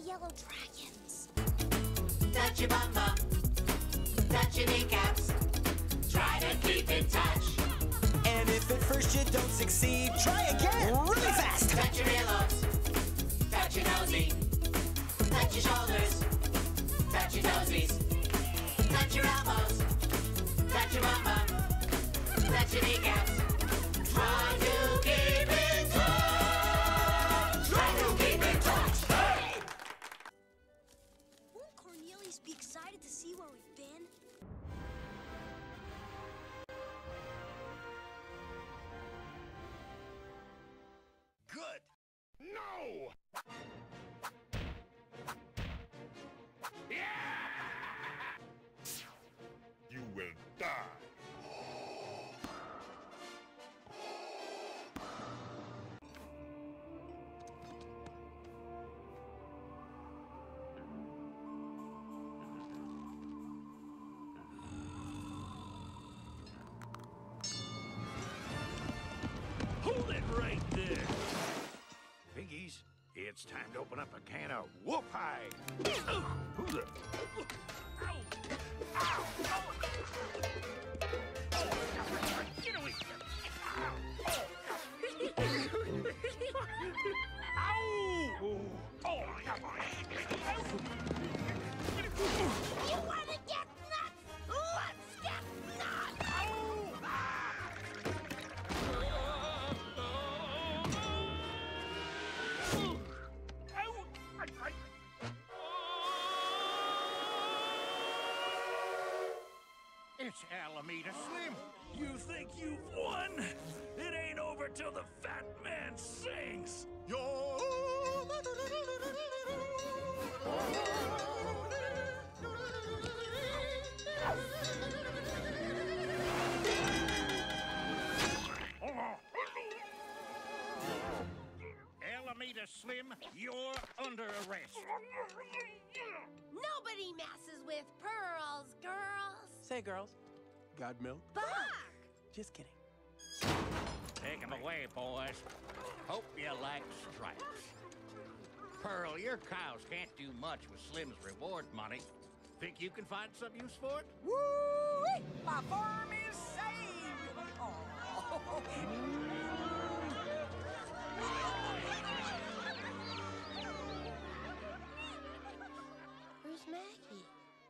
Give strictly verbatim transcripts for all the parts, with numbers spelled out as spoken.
yellow dragons. Touch your bum bum. Touch your kneecaps. Try to keep in touch. And if at first you don't succeed, try again really fast. Touch your earlobes. Touch your nosy. Touch your shoulders. Touch your toesies. Touch your elbows. Touch your bum bum. Touch your kneecaps. Try to keep in touch. Try to keep in touch. Hey! Won't Cornelius be excited to see where we've been? Good. No! Yeah! You will die. Hold it right there. Piggies, it's time to open up a can of whoop pie. Who the? Ow! Ow! Get away! Ow! Oh! You want to get nuts? Let's get nuts! It's Alameda Slim. You think you've won? It ain't over till the fat man sings. Yo! Alameda Slim, you're under arrest. Nobody messes with pearls, girls. Say, girls, got milk? Buck! Just kidding. Take him away, boys. Hope you like stripes. Pearl, your cows can't do much with Slim's reward money. Think you can find some use for it? Woo-wee! My farm is saved! Oh. Where's Maggie?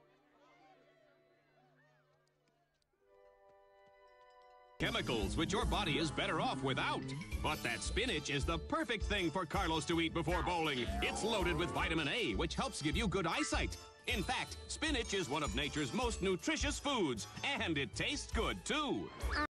Chemicals which your body is better off without. But that spinach is the perfect thing for Carlos to eat before bowling. It's loaded with vitamin A, which helps give you good eyesight. In fact, spinach is one of nature's most nutritious foods, and it tastes good, too.